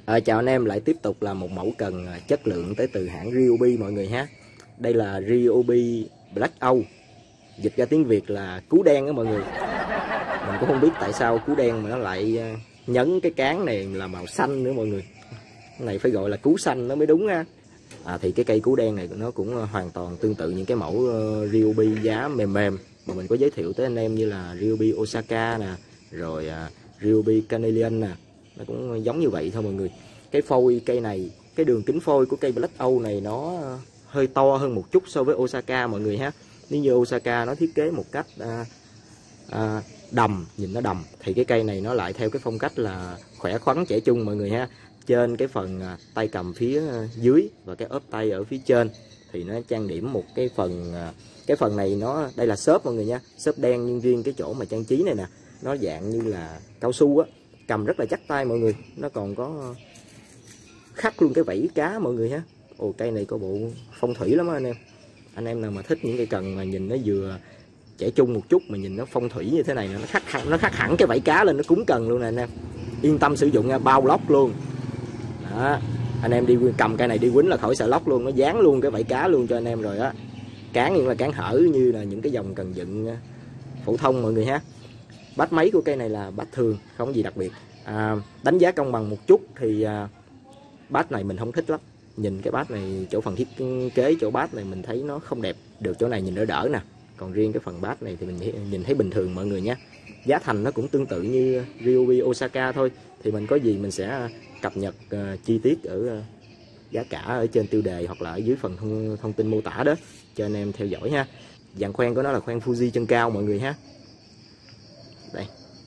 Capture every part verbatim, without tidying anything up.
À, chào anh em, lại tiếp tục là một mẫu cần chất lượng tới từ hãng Ryobi mọi người ha. Đây là Ryobi Black Âu, dịch ra tiếng Việt là cú đen đó mọi người. Mình cũng không biết tại sao cú đen mà nó lại nhấn cái cán này là màu xanh nữa mọi người. Cái này phải gọi là cú xanh nó mới đúng ha. À, thì cái cây cú đen này nó cũng hoàn toàn tương tự những cái mẫu Ryobi giá mềm mềm mà mình có giới thiệu tới anh em, như là Ryobi Osaka nè, rồi uh, Ryobi Canadian nè, nó cũng giống như vậy thôi mọi người. Cái phôi cây này, cái đường kính phôi của cây Black Âu này nó hơi to hơn một chút so với Osaka mọi người ha. Nếu như Osaka nó thiết kế một cách à, à, đầm, nhìn nó đầm, thì cái cây này nó lại theo cái phong cách là khỏe khoắn trẻ trung mọi người ha. Trên cái phần à, tay cầm phía dưới và cái ốp tay ở phía trên thì nó trang điểm một cái phần à, cái phần này nó, đây là xốp mọi người nha, xốp đen, nhưng riêng cái chỗ mà trang trí này nè, nó dạng như là cao su á, cầm rất là chắc tay mọi người. Nó còn có khắc luôn cái vảy cá mọi người ha. Ồ, cây này có bộ phong thủy lắm á anh em. Anh em nào mà thích những cây cần mà nhìn nó vừa trẻ trung một chút mà nhìn nó phong thủy như thế này, nó khắc hẳn, nó khắc hẳn cái vảy cá lên, nó cúng cần luôn nè anh em. Yên tâm sử dụng nha, bao lóc luôn. Đó, anh em đi cầm cây này đi quýnh là khỏi sợ lóc luôn, nó dán luôn cái vảy cá luôn cho anh em rồi á. Cán nhưng là cán hở như là những cái dòng cần dựng phổ thông mọi người ha. Bát máy của cây này là bát thường, không gì đặc biệt. À, đánh giá công bằng một chút thì à, bát này mình không thích lắm. Nhìn cái bát này, chỗ phần thiết kế chỗ bát này mình thấy nó không đẹp được, chỗ này nhìn đỡ đỡ nè. Còn riêng cái phần bát này thì mình nhìn thấy bình thường mọi người nhé. Giá thành nó cũng tương tự như Ryobi Osaka thôi. Thì mình có gì mình sẽ cập nhật uh, chi tiết ở uh, giá cả ở trên tiêu đề hoặc là ở dưới phần thông, thông tin mô tả đó cho anh em theo dõi ha. Dàn khoen của nó là khoen Fuji chân cao mọi người ha. Đây,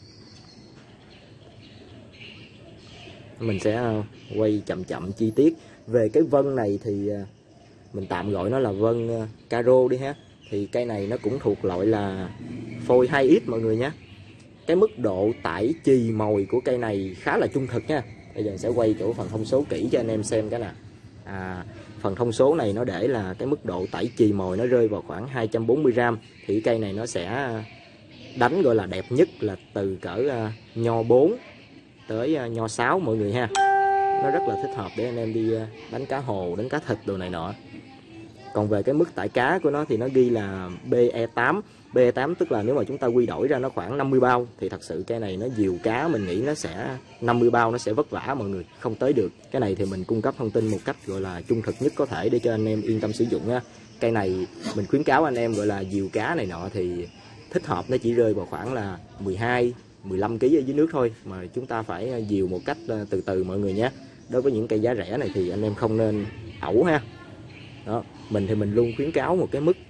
mình sẽ quay chậm chậm chi tiết về cái vân này, thì mình tạm gọi nó là vân caro đi ha. Thì cây này nó cũng thuộc loại là phôi hai ít mọi người nhé. Cái mức độ tải chì mồi của cây này khá là trung thực nha. Bây giờ mình sẽ quay chỗ phần thông số kỹ cho anh em xem cái nè. À, phần thông số này nó để là cái mức độ tải chì mồi nó rơi vào khoảng hai trăm bốn mươi gram. Thì cây này nó sẽ đánh gọi là đẹp nhất là từ cỡ uh, nho bốn tới uh, nho sáu mọi người ha. Nó rất là thích hợp để anh em đi uh, đánh cá hồ, đánh cá thịt đồ này nọ. Còn về cái mức tải cá của nó thì nó ghi là B E tám. B E tám tức là nếu mà chúng ta quy đổi ra nó khoảng năm mươi bao. Thì thật sự cái này nó dìu cá, mình nghĩ nó sẽ năm mươi bao nó sẽ vất vả mọi người, không tới được. Cái này thì mình cung cấp thông tin một cách gọi là trung thực nhất có thể để cho anh em yên tâm sử dụng nha. Cây này mình khuyến cáo anh em gọi là dìu cá này nọ thì thích hợp nó chỉ rơi vào khoảng là mười hai, mười lăm ki lô gam ở dưới nước thôi. Mà chúng ta phải dìu một cách từ từ mọi người nhé. Đối với những cây giá rẻ này thì anh em không nên ẩu ha. Đó, mình thì mình luôn khuyến cáo một cái mức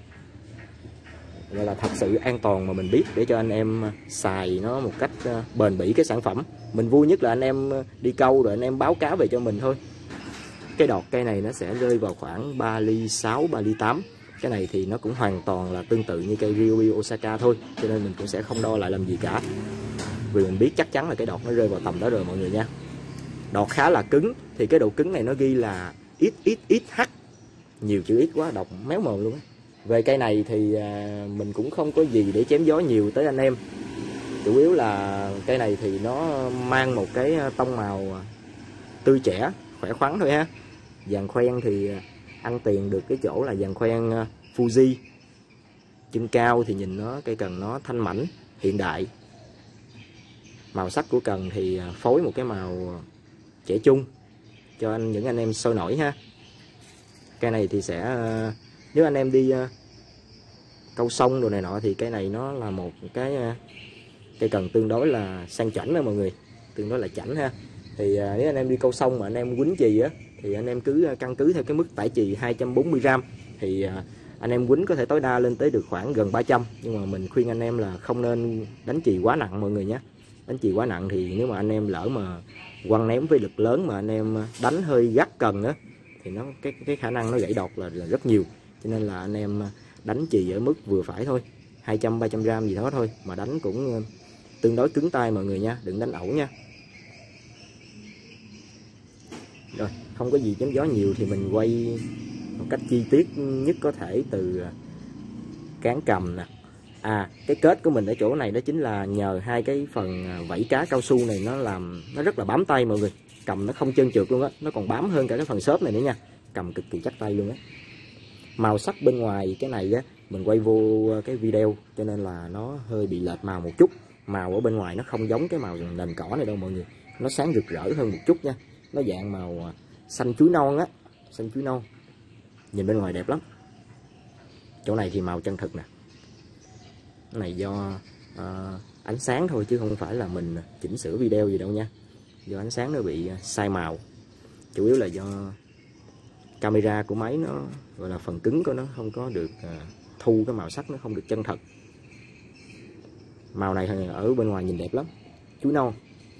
gọi là thật sự an toàn mà mình biết, để cho anh em xài nó một cách bền bỉ cái sản phẩm. Mình vui nhất là anh em đi câu rồi anh em báo cáo về cho mình thôi. Cái đọt cây này nó sẽ rơi vào khoảng ba ly sáu, ba ly tám. Cái này thì nó cũng hoàn toàn là tương tự như cây Ryobi Osaka thôi, cho nên mình cũng sẽ không đo lại làm gì cả, vì mình biết chắc chắn là cái đọt nó rơi vào tầm đó rồi mọi người nha. Đọt khá là cứng, thì cái độ cứng này nó ghi là ích ích ích H, nhiều chữ ít quá đọc méo mồm luôn á. Về cây này thì à, mình cũng không có gì để chém gió nhiều tới anh em. Chủ yếu là cây này thì nó mang một cái tông màu tươi trẻ, khỏe khoắn thôi ha. Dàn khoen thì ăn tiền được cái chỗ là dàn khoen Fuji chân cao, thì nhìn nó cây cần nó thanh mảnh, hiện đại. Màu sắc của cần thì phối một cái màu trẻ trung cho anh những anh em sôi nổi ha. Cây này thì sẽ nếu anh em đi câu sông đồ này nọ thì cây này nó là một cái cây cần tương đối là sang chảnh đó mọi người, tương đối là chảnh ha. Thì nếu anh em đi câu sông mà anh em quýnh chì á thì anh em cứ căn cứ theo cái mức tải chì hai trăm bốn mươi gram thì anh em quýnh có thể tối đa lên tới được khoảng gần ba trăm. Nhưng mà mình khuyên anh em là không nên đánh chì quá nặng mọi người nhé. Đánh chì quá nặng thì nếu mà anh em lỡ mà quăng ném với lực lớn mà anh em đánh hơi gắt cần á thì nó cái cái khả năng nó gãy đọt là, là rất nhiều. Cho nên là anh em đánh chì ở mức vừa phải thôi, hai trăm ba trăm gram gì đó thôi, mà đánh cũng tương đối cứng tay mọi người nha, đừng đánh ẩu nha. Rồi, không có gì chém gió nhiều thì mình quay một cách chi tiết nhất có thể từ cán cầm nè. À, cái kết của mình ở chỗ này đó chính là nhờ hai cái phần vảy cá cao su này nó làm nó rất là bám tay mọi người. cầm nó không trơn trượt luôn á, nó còn bám hơn cả cái phần xốp này nữa nha, cầm cực kỳ chắc tay luôn á. Màu sắc bên ngoài cái này á mình quay vô cái video cho nên là nó hơi bị lệch màu một chút, màu ở bên ngoài nó không giống cái màu nền cỏ này đâu mọi người, nó sáng rực rỡ hơn một chút nha, nó dạng màu xanh chuối non á, xanh chuối non, nhìn bên ngoài đẹp lắm. Chỗ này thì màu chân thực nè, cái này do uh, ánh sáng thôi chứ không phải là mình chỉnh sửa video gì đâu nha, do ánh sáng nó bị sai màu, chủ yếu là do camera của máy nó gọi là phần cứng của nó không có được uh, thu cái màu sắc, nó không được chân thật. Màu này ở bên ngoài nhìn đẹp lắm, chuối non.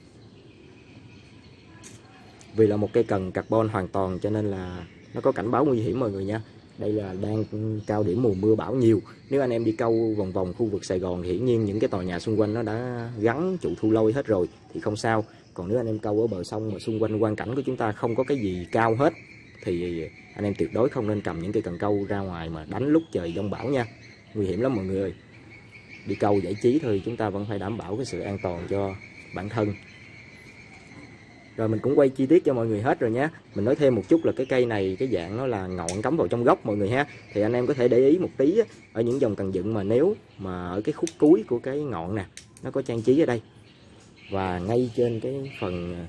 Vì là một cây cần carbon hoàn toàn cho nên là nó có cảnh báo nguy hiểm mọi người nha. Đây là đang cao điểm mùa mưa bão nhiều, nếu anh em đi câu vòng vòng khu vực Sài Gòn thì hiển nhiên những cái tòa nhà xung quanh nó đã gắn trụ thu lôi hết rồi thì không sao. Còn nếu anh em câu ở bờ sông mà xung quanh quang cảnh của chúng ta không có cái gì cao hết thì anh em tuyệt đối không nên cầm những cây cần câu ra ngoài mà đánh lúc trời giông bão nha, nguy hiểm lắm mọi người ơi. Đi câu giải trí thôi, chúng ta vẫn phải đảm bảo cái sự an toàn cho bản thân. Rồi mình cũng quay chi tiết cho mọi người hết rồi nhé. Mình nói thêm một chút là cái cây này cái dạng nó là ngọn cắm vào trong gốc mọi người ha. Thì anh em có thể để ý một tí á, ở những dòng cần dựng mà nếu mà ở cái khúc cuối của cái ngọn nè, nó có trang trí ở đây. Và ngay trên cái phần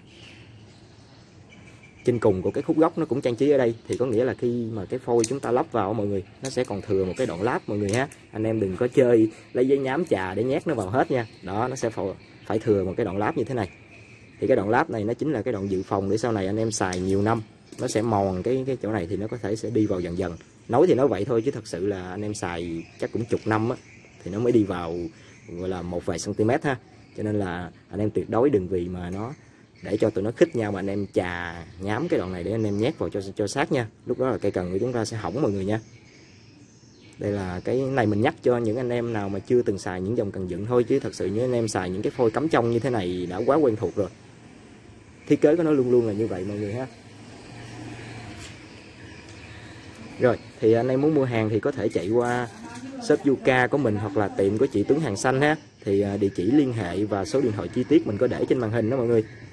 trên cùng của cái khúc gốc nó cũng trang trí ở đây. Thì có nghĩa là khi mà cái phôi chúng ta lắp vào mọi người, nó sẽ còn thừa một cái đoạn láp mọi người ha. Anh em đừng có chơi lấy giấy nhám chà để nhét nó vào hết nha. Đó, nó sẽ phải thừa một cái đoạn láp như thế này. Thì cái đoạn láp này nó chính là cái đoạn dự phòng để sau này anh em xài nhiều năm nó sẽ mòn cái cái chỗ này, thì nó có thể sẽ đi vào dần dần. Nói thì nói vậy thôi chứ thật sự là anh em xài chắc cũng chục năm á thì nó mới đi vào gọi là một vài cm ha. Cho nên là anh em tuyệt đối đừng vì mà nó để cho tụi nó khích nhau mà anh em chà nhám cái đoạn này để anh em nhét vào cho cho sát nha. Lúc đó là cây cần của chúng ta sẽ hỏng mọi người nha. Đây là cái này mình nhắc cho những anh em nào mà chưa từng xài những dòng cần dựng thôi, chứ thật sự những anh em xài những cái phôi cắm trong như thế này đã quá quen thuộc rồi. Thiết kế của nó luôn luôn là như vậy mọi người ha. Rồi thì anh em muốn mua hàng thì có thể chạy qua shop Yuka của mình hoặc là tiệm của chị Tuấn Hàng Xanh ha. Thì địa chỉ liên hệ và số điện thoại chi tiết mình có để trên màn hình đó mọi người.